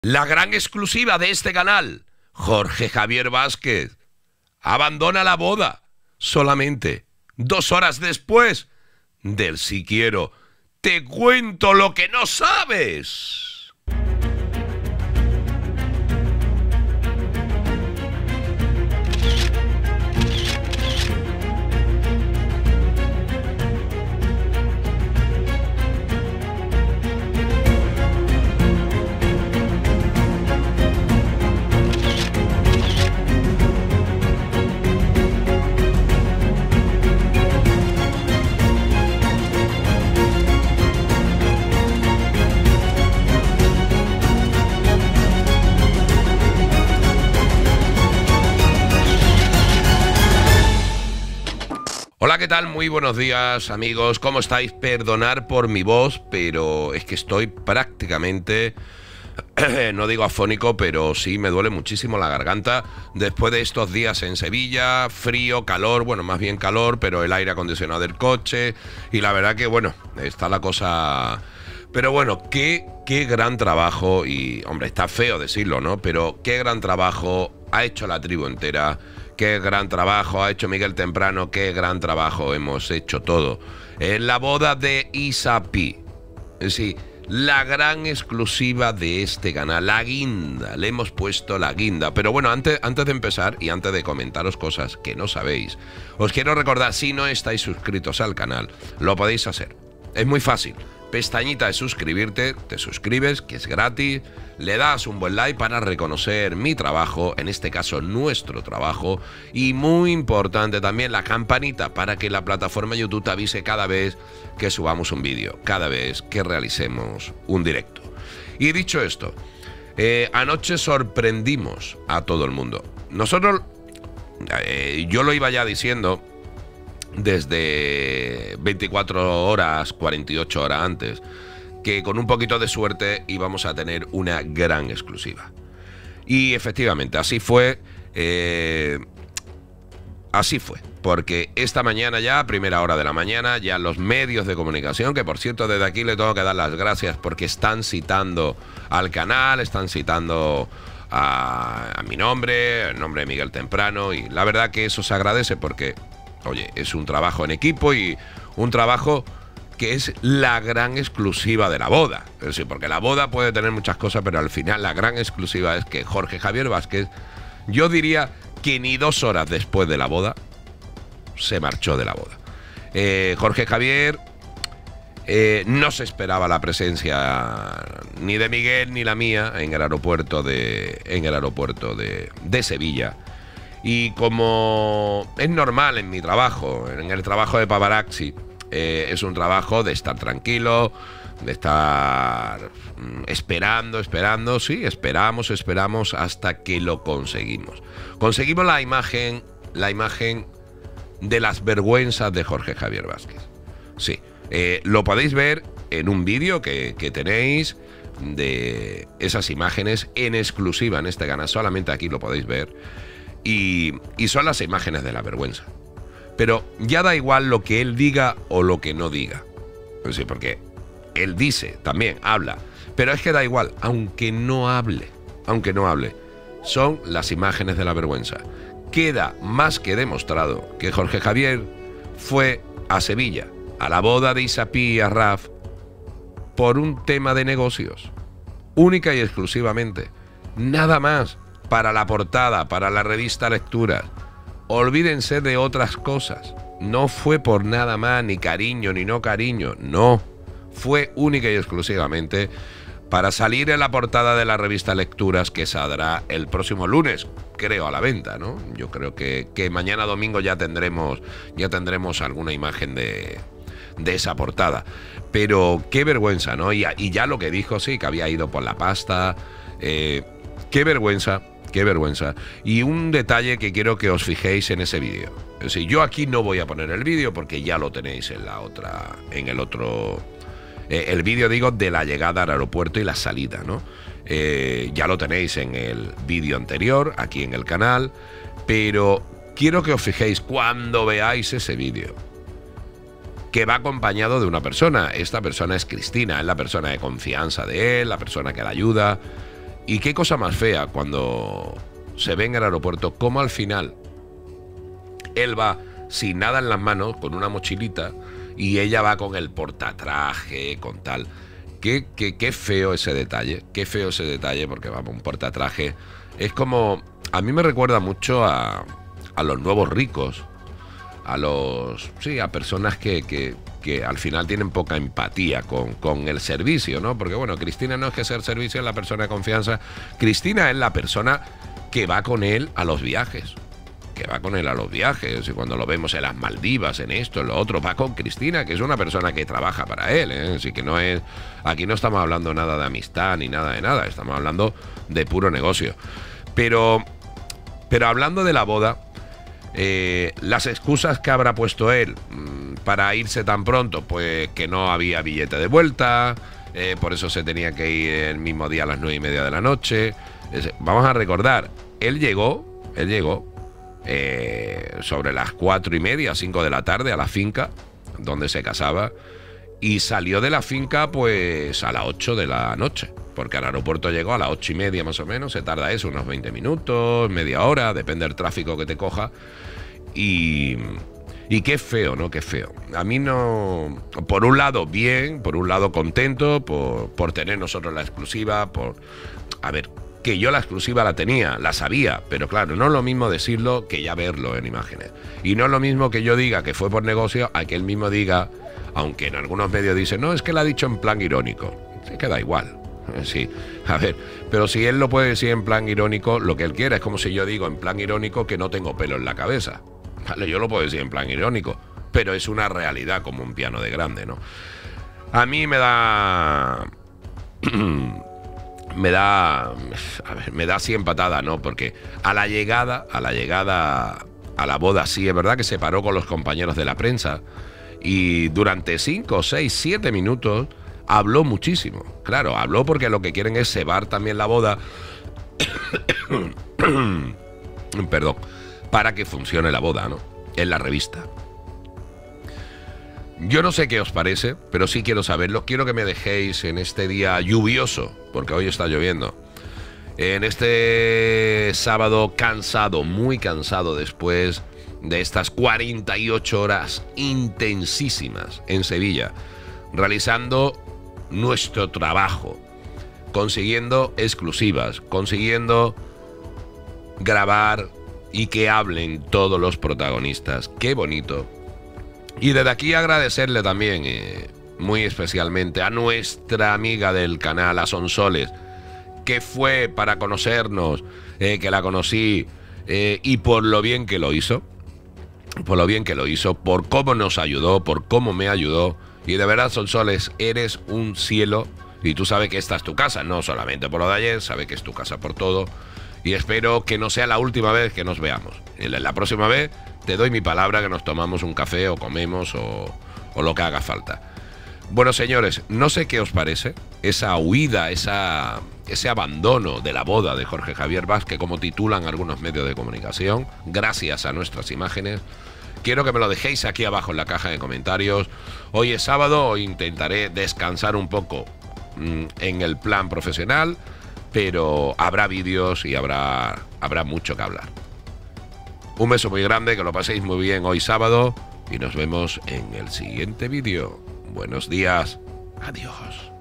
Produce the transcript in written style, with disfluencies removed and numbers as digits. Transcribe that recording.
La gran exclusiva de este canal, Jorge Javier Vázquez, abandona la boda solamente 2 horas después del Si Quiero. Te cuento lo que no sabes. Hola, ¿qué tal? Muy buenos días, amigos. ¿Cómo estáis? Perdonar por mi voz, pero es que estoy prácticamente, no digo afónico, pero sí me duele muchísimo la garganta después de estos días en Sevilla, frío, calor, bueno, más bien calor, pero el aire acondicionado del coche, y la verdad que, bueno, está la cosa... Pero bueno, qué gran trabajo, y hombre, está feo decirlo, ¿no? Pero qué gran trabajo ha hecho la tribu entera. Qué gran trabajo ha hecho Miguel Temprano, qué gran trabajo hemos hecho todo. En la boda de Isapi, sí, la gran exclusiva de este canal, la guinda, le hemos puesto la guinda. Pero bueno, antes de empezar y antes de comentaros cosas que no sabéis, os quiero recordar, si no estáis suscritos al canal, lo podéis hacer. Es muy fácil. Pestañita de suscribirte, te suscribes, que es gratis, le das un buen like para reconocer mi trabajo, en este caso nuestro trabajo, y muy importante también la campanita para que la plataforma YouTube te avise cada vez que subamos un vídeo, cada vez que realicemos un directo. Y dicho esto, anoche sorprendimos a todo el mundo. Nosotros, yo lo iba ya diciendo desde 24 horas, 48 horas antes, que con un poquito de suerte íbamos a tener una gran exclusiva. Y efectivamente, así fue, porque esta mañana ya, a primera hora de la mañana, ya los medios de comunicación, que por cierto desde aquí le tengo que dar las gracias porque están citando al canal, están citando a mi nombre, el nombre de Miguel Temprano, y la verdad que eso se agradece porque... Oye, es un trabajo en equipo y un trabajo que es la gran exclusiva de la boda. Es decir, porque la boda puede tener muchas cosas, pero al final la gran exclusiva es que Jorge Javier Vázquez, yo diría que ni 2 horas después de la boda, se marchó de la boda. Jorge Javier no se esperaba la presencia ni de Miguel ni la mía en el aeropuerto de Sevilla. Y como es normal en mi trabajo, en el trabajo de paparazzi, es un trabajo de estar tranquilo, de estar esperando, sí, esperamos hasta que lo conseguimos. Conseguimos la imagen de las vergüenzas de Jorge Javier Vázquez. Sí, lo podéis ver en un vídeo que tenéis de esas imágenes en exclusiva en este canal, solamente aquí lo podéis ver. Y son las imágenes de la vergüenza. Pero ya da igual lo que él diga o lo que no diga. Sí, porque él dice, también habla. Pero es que da igual, aunque no hable, son las imágenes de la vergüenza. Queda más que demostrado que Jorge Javier fue a Sevilla, a la boda de Isapi y Arraf, por un tema de negocios. Única y exclusivamente. Nada más. Para la portada, para la revista Lecturas. Olvídense de otras cosas. No fue por nada más, ni cariño, ni no cariño. No. Fue única y exclusivamente para salir en la portada de la revista Lecturas, que saldrá el próximo lunes, creo, a la venta, ¿no? Yo creo que mañana domingo ya tendremos alguna imagen de esa portada. Pero qué vergüenza, ¿no? Y ya lo que dijo, sí, que había ido por la pasta. Qué vergüenza. Qué vergüenza. Y un detalle que quiero que os fijéis en ese vídeo. Es decir, yo aquí no voy a poner el vídeo porque ya lo tenéis en el otro... el vídeo, digo, de la llegada al aeropuerto y la salida, ¿no? Ya lo tenéis en el vídeo anterior, aquí en el canal. Pero quiero que os fijéis cuando veáis ese vídeo, que va acompañado de una persona. Esta persona es Cristina, es la persona de confianza de él, la persona que le ayuda. Y qué cosa más fea cuando se ve en el aeropuerto cómo al final él va sin nada en las manos, con una mochilita, y ella va con el portatraje, con tal. Qué feo ese detalle, qué feo ese detalle, porque vamos, un portatraje es como... A mí me recuerda mucho a los nuevos ricos, a los... Sí, a personas que al final tienen poca empatía con el servicio, ¿no? Porque bueno, Cristina no es que sea el servicio, es la persona de confianza. Cristina es la persona que va con él a los viajes. Que va con él a los viajes, y cuando lo vemos en las Maldivas, en esto, en lo otro, va con Cristina, que es una persona que trabaja para él, ¿eh? Así que no es... Aquí no estamos hablando nada de amistad ni nada de nada, estamos hablando de puro negocio. Pero hablando de la boda, las excusas que habrá puesto él para irse tan pronto, pues que no había billete de vuelta, por eso se tenía que ir el mismo día a las 9:30 de la noche. Vamos a recordar, él llegó sobre las 4:30, 5 de la tarde a la finca donde se casaba, y salió de la finca pues a las 8 de la noche, porque al aeropuerto llegó a las 8:30 más o menos. Se tarda eso, unos 20 minutos, media hora, depende del tráfico que te coja. Y qué feo, ¿no? Qué feo. A mí no... Por un lado bien, por un lado contento por tener nosotros la exclusiva, a ver, que yo la exclusiva la tenía, la sabía, pero claro, no es lo mismo decirlo que ya verlo en imágenes. Y no es lo mismo que yo diga que fue por negocio a que él mismo diga, aunque en algunos medios dicen, no, es que lo ha dicho en plan irónico. Se queda igual. Sí, a ver, pero si él lo puede decir en plan irónico, lo que él quiera, es como si yo digo en plan irónico que no tengo pelo en la cabeza. Vale, yo lo puedo decir en plan irónico, pero es una realidad como un piano de grande, ¿no? A mí me da... me da así empatada, ¿no? Porque a la llegada a la boda, sí, es verdad que se paró con los compañeros de la prensa y durante 5, 6, 7 minutos habló muchísimo. Claro, habló porque lo que quieren es cebar también la boda. Perdón. Para que funcione la boda, ¿no? En la revista. Yo no sé qué os parece, pero sí quiero saberlo. Quiero que me dejéis en este día lluvioso, porque hoy está lloviendo. En este sábado cansado, muy cansado después de estas 48 horas intensísimas en Sevilla, realizando nuestro trabajo, consiguiendo exclusivas, consiguiendo grabar y que hablen todos los protagonistas. Qué bonito. Y desde aquí agradecerle también muy especialmente a nuestra amiga del canal, a Sonsoles, que fue para conocernos, que la conocí, y por lo bien que lo hizo, por cómo nos ayudó, por cómo me ayudó. Y de verdad, Sonsoles, eres un cielo, y tú sabes que esta es tu casa, no solamente por lo de ayer, sabes que es tu casa por todo. Y espero que no sea la última vez que nos veamos. La próxima vez te doy mi palabra que nos tomamos un café o comemos o lo que haga falta. Bueno, señores, no sé qué os parece esa huida, ese abandono de la boda de Jorge Javier Vázquez, como titulan algunos medios de comunicación, gracias a nuestras imágenes. Quiero que me lo dejéis aquí abajo en la caja de comentarios. Hoy es sábado, hoy intentaré descansar un poco en el plan profesional, pero habrá vídeos y habrá mucho que hablar. Un beso muy grande, que lo paséis muy bien hoy sábado y nos vemos en el siguiente vídeo. Buenos días, adiós.